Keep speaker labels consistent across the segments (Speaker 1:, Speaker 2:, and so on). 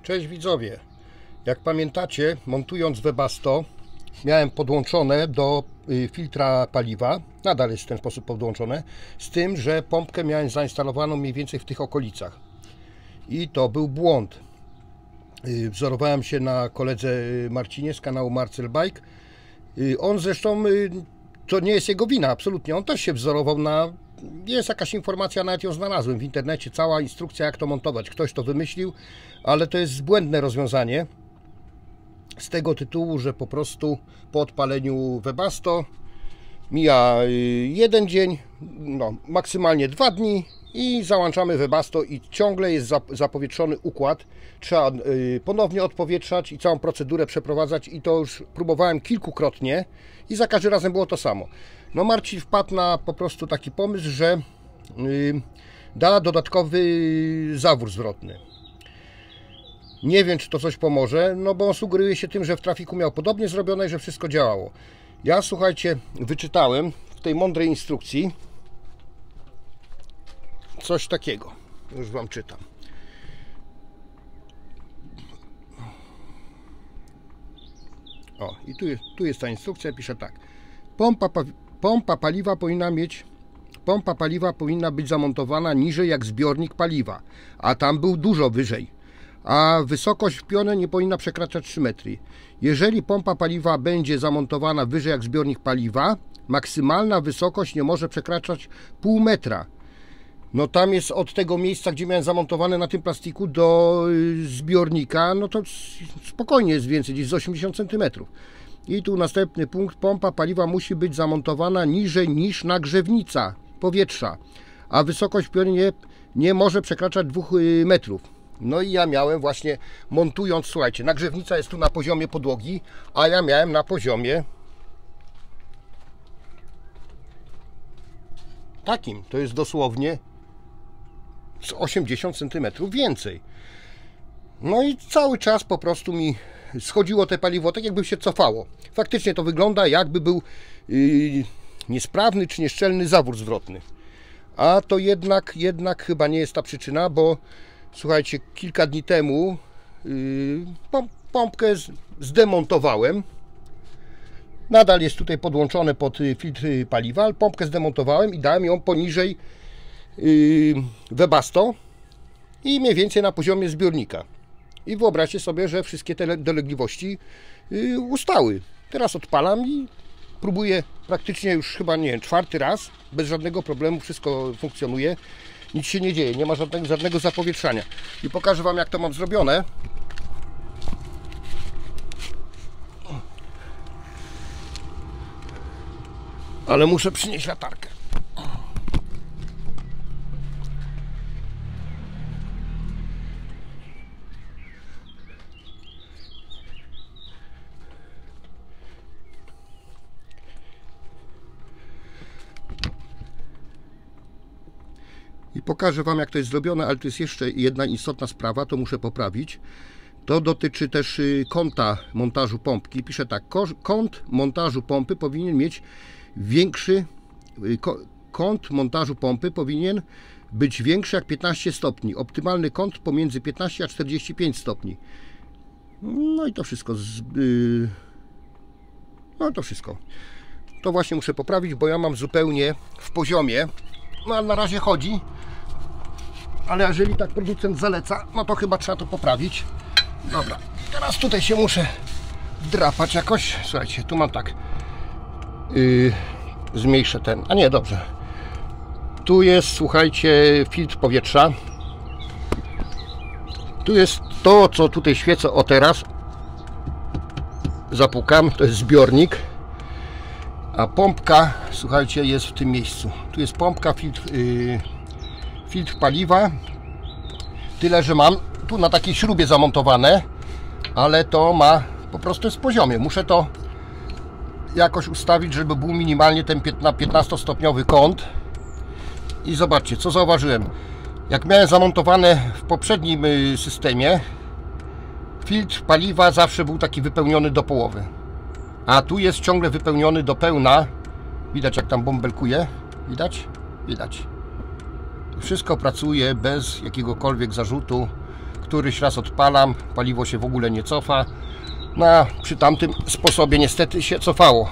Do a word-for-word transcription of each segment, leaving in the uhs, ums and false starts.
Speaker 1: Cześć widzowie, jak pamiętacie, montując Webasto miałem podłączone do filtra paliwa, nadal jest w ten sposób podłączone, z tym, że pompkę miałem zainstalowaną mniej więcej w tych okolicach i to był błąd. Wzorowałem się na koledze Marcinie z kanału Marcel Bike. On zresztą, to nie jest jego wina, absolutnie, on też się wzorował na... Jest jakaś informacja, nawet ją znalazłem w internecie, cała instrukcja jak to montować, ktoś to wymyślił, ale to jest błędne rozwiązanie z tego tytułu, że po prostu po odpaleniu Webasto mija jeden dzień, no maksymalnie dwa dni i załączamy Webasto i ciągle jest zapowietrzony układ, trzeba ponownie odpowietrzać i całą procedurę przeprowadzać i to już próbowałem kilkukrotnie i za każdym razem było to samo. No Marcin wpadł na po prostu taki pomysł, że yy, da dodatkowy zawór zwrotny. Nie wiem, czy to coś pomoże, no bo on sugeruje się tym, że w trafiku miał podobnie zrobione i że wszystko działało. Ja, słuchajcie, wyczytałem w tej mądrej instrukcji coś takiego. Już wam czytam. O, i tu jest, tu jest ta instrukcja, pisze tak. Pompa, pompa paliwa powinna mieć, pompa paliwa powinna być zamontowana niżej jak zbiornik paliwa, a tam był dużo wyżej, a wysokość w pionę nie powinna przekraczać trzy metry. Jeżeli pompa paliwa będzie zamontowana wyżej jak zbiornik paliwa, maksymalna wysokość nie może przekraczać pół metra. No tam jest od tego miejsca, gdzie miałem zamontowane na tym plastiku do zbiornika, no to spokojnie jest więcej, gdzieś z osiemdziesiąt centymetrów. I tu następny punkt, pompa paliwa musi być zamontowana niżej niż nagrzewnica powietrza, a wysokość w pionie nie, nie może przekraczać dwóch metrów. No i ja miałem właśnie montując, słuchajcie, nagrzewnica jest tu na poziomie podłogi, a ja miałem na poziomie takim, to jest dosłownie z osiemdziesiąt centymetrów więcej. No i cały czas po prostu mi schodziło te paliwo, tak jakby się cofało. Faktycznie to wygląda, jakby był yy, niesprawny czy nieszczelny zawór zwrotny. A to jednak, jednak chyba nie jest ta przyczyna, bo słuchajcie, kilka dni temu yy, pompkę zdemontowałem. Nadal jest tutaj podłączone pod filtr paliwa, ale pompkę zdemontowałem i dałem ją poniżej yy, Webasto i mniej więcej na poziomie zbiornika. I wyobraźcie sobie, że wszystkie te dolegliwości yy, ustały. Teraz odpalam i próbuję praktycznie już chyba, nie wiem, czwarty raz, bez żadnego problemu, wszystko funkcjonuje, nic się nie dzieje, nie ma żadnego, żadnego zapowietrzania. I pokażę wam, jak to mam zrobione. Ale muszę przynieść latarkę. I pokażę wam, jak to jest zrobione, ale to jest jeszcze jedna istotna sprawa, to muszę poprawić. To dotyczy też kąta montażu pompki. Piszę tak, kąt montażu pompy powinien mieć większy, kąt montażu pompy powinien być większy jak piętnaście stopni. Optymalny kąt pomiędzy piętnaście a czterdzieści pięć stopni. No i to wszystko. Z, yy, no to wszystko. To właśnie muszę poprawić, bo ja mam zupełnie w poziomie. No ale na razie chodzi. Ale jeżeli tak producent zaleca, no to chyba trzeba to poprawić. Dobra, teraz tutaj się muszę wdrapać jakoś. Słuchajcie, tu mam tak. Yy, zmniejszę ten. A nie, dobrze. Tu jest, słuchajcie, filtr powietrza. Tu jest to, co tutaj świecę o teraz. Zapukam, to jest zbiornik. A pompka, słuchajcie, jest w tym miejscu. Tu jest pompka, filtr, yy, filtr paliwa. Tyle, że mam tu na takiej śrubie zamontowane, ale to ma po prostu jest w poziomie. Muszę to jakoś ustawić, żeby był minimalnie ten piętnastostopniowy kąt. I zobaczcie, co zauważyłem. Jak miałem zamontowane w poprzednim systemie, filtr paliwa zawsze był taki wypełniony do połowy. A tu jest ciągle wypełniony do pełna. Widać, jak tam bąbelkuje. Widać? Widać. Wszystko pracuje bez jakiegokolwiek zarzutu, któryś raz odpalam, paliwo się w ogóle nie cofa. No a przy tamtym sposobie niestety się cofało.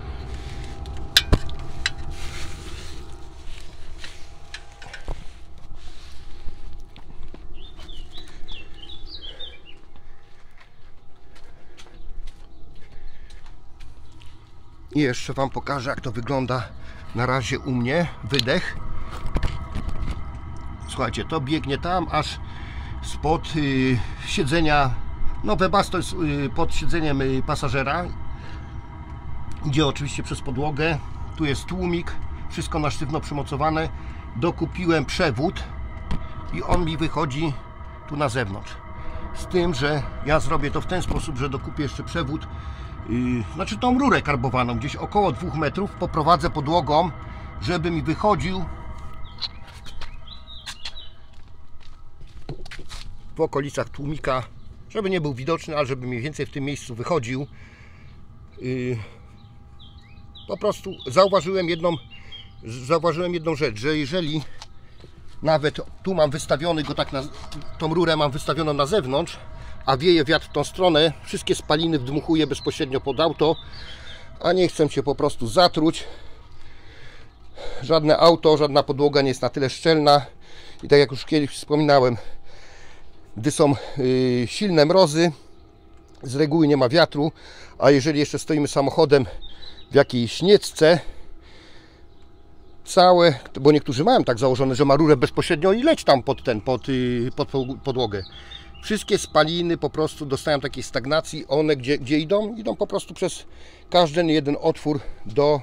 Speaker 1: I jeszcze Wam pokażę, jak to wygląda na razie u mnie. Wydech. Słuchajcie, to biegnie tam aż spod y, siedzenia. No Webasto jest y, pod siedzeniem y, pasażera. Idzie oczywiście przez podłogę. Tu jest tłumik. Wszystko na sztywno przymocowane. Dokupiłem przewód i on mi wychodzi tu na zewnątrz. Z tym, że ja zrobię to w ten sposób, że dokupię jeszcze przewód. Yy, znaczy tą rurę karbowaną gdzieś około dwóch metrów poprowadzę podłogą, żeby mi wychodził w okolicach tłumika, żeby nie był widoczny, ale żeby mniej więcej w tym miejscu wychodził. Yy, po prostu zauważyłem jedną zauważyłem jedną rzecz, że jeżeli nawet tu mam wystawiony go tak na, tą rurę mam wystawioną na zewnątrz, a wieje wiatr w tą stronę, wszystkie spaliny wdmuchuje bezpośrednio pod auto, a nie chcę się po prostu zatruć. Żadne auto, żadna podłoga nie jest na tyle szczelna i tak jak już kiedyś wspominałem, gdy są yy, silne mrozy, z reguły nie ma wiatru, a jeżeli jeszcze stoimy samochodem w jakiejś śnieżce, całe, bo niektórzy mają tak założone, że ma rurę bezpośrednio i leć tam pod ten, pod, yy, pod podłogę. Wszystkie spaliny po prostu dostają takiej stagnacji. One gdzie, gdzie idą? Idą po prostu przez każdy jeden otwór do,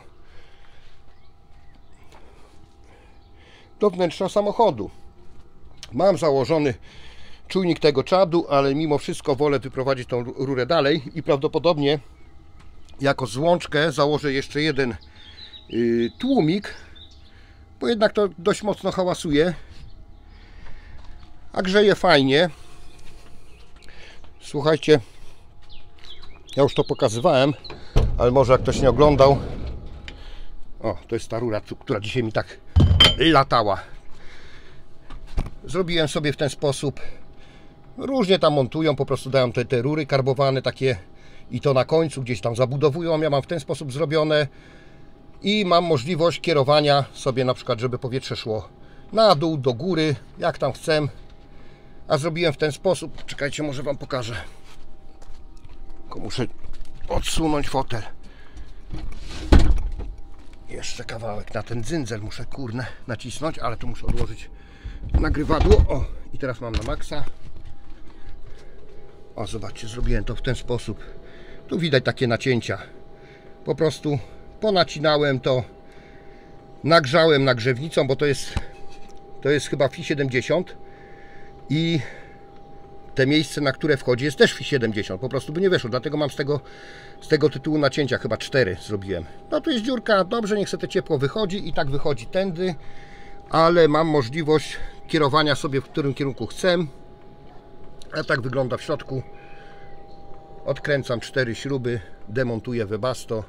Speaker 1: do wnętrza samochodu. Mam założony czujnik tego czadu, ale mimo wszystko wolę wyprowadzić tą rurę dalej i prawdopodobnie jako złączkę założę jeszcze jeden yy, tłumik, bo jednak to dość mocno hałasuje, a grzeje fajnie. Słuchajcie, ja już to pokazywałem, ale może jak ktoś nie oglądał. O, to jest ta rura, która dzisiaj mi tak latała. Zrobiłem sobie w ten sposób. Różnie tam montują, po prostu dają te, te rury karbowane takie i to na końcu gdzieś tam zabudowują. Ja mam w ten sposób zrobione i mam możliwość kierowania sobie, na przykład, żeby powietrze szło na dół, do góry, jak tam chcę. A zrobiłem w ten sposób, czekajcie, może Wam pokażę. Tylko muszę odsunąć fotel. Jeszcze kawałek na ten dzyndzel muszę, kurne, nacisnąć, ale tu muszę odłożyć nagrywadło. O, i teraz mam na maksa. O, zobaczcie, zrobiłem to w ten sposób. Tu widać takie nacięcia. Po prostu ponacinałem to, nagrzałem nagrzewnicą, bo to jest, to jest chyba F I siedemdziesiąt. I te miejsce, na które wchodzi, jest też F I siedemdziesiąt. Po prostu by nie weszło, dlatego mam z tego, z tego tytułu nacięcia chyba cztery zrobiłem. No tu jest dziurka, dobrze, niech sobie to ciepło wychodzi i tak wychodzi tędy, ale mam możliwość kierowania sobie, w którym kierunku chcę. A tak wygląda w środku. Odkręcam cztery śruby, demontuję Webasto.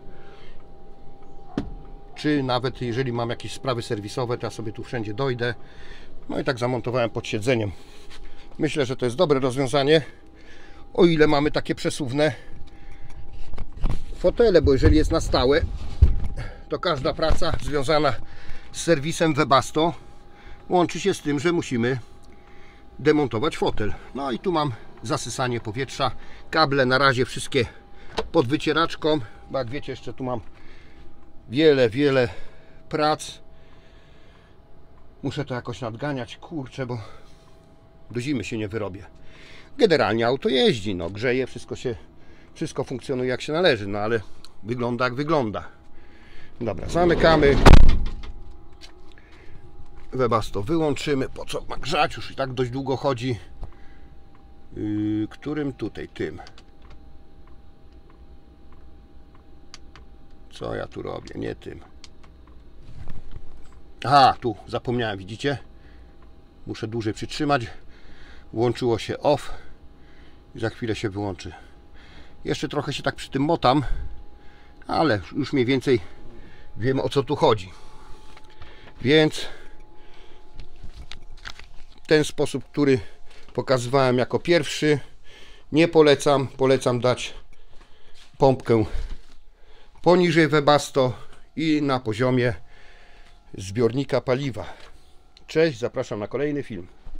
Speaker 1: Czy nawet jeżeli mam jakieś sprawy serwisowe, to ja sobie tu wszędzie dojdę. No i tak zamontowałem pod siedzeniem. Myślę, że to jest dobre rozwiązanie, o ile mamy takie przesuwne fotele, bo jeżeli jest na stałe, to każda praca związana z serwisem Webasto łączy się z tym, że musimy demontować fotel. No i tu mam zasysanie powietrza. Kable na razie wszystkie pod wycieraczką, bo jak wiecie, jeszcze tu mam wiele, wiele prac. Muszę to jakoś nadganiać, kurczę, bo do zimy się nie wyrobię. Generalnie auto jeździ, no grzeje, wszystko się, wszystko funkcjonuje jak się należy, no ale wygląda jak wygląda. Dobra, zamykamy. Webasto wyłączymy, po co ma grzać, już i tak dość długo chodzi. Yy, którym tutaj? Tym. Co ja tu robię? Nie tym. Aha, tu zapomniałem, widzicie? Muszę dłużej przytrzymać. Włączyło się off i za chwilę się wyłączy. Jeszcze trochę się tak przy tym motam, ale już mniej więcej wiem, o co tu chodzi. Więc ten sposób, który pokazywałem jako pierwszy. Nie polecam, polecam dać pompkę poniżej Webasto i na poziomie zbiornika paliwa. Cześć, zapraszam na kolejny film.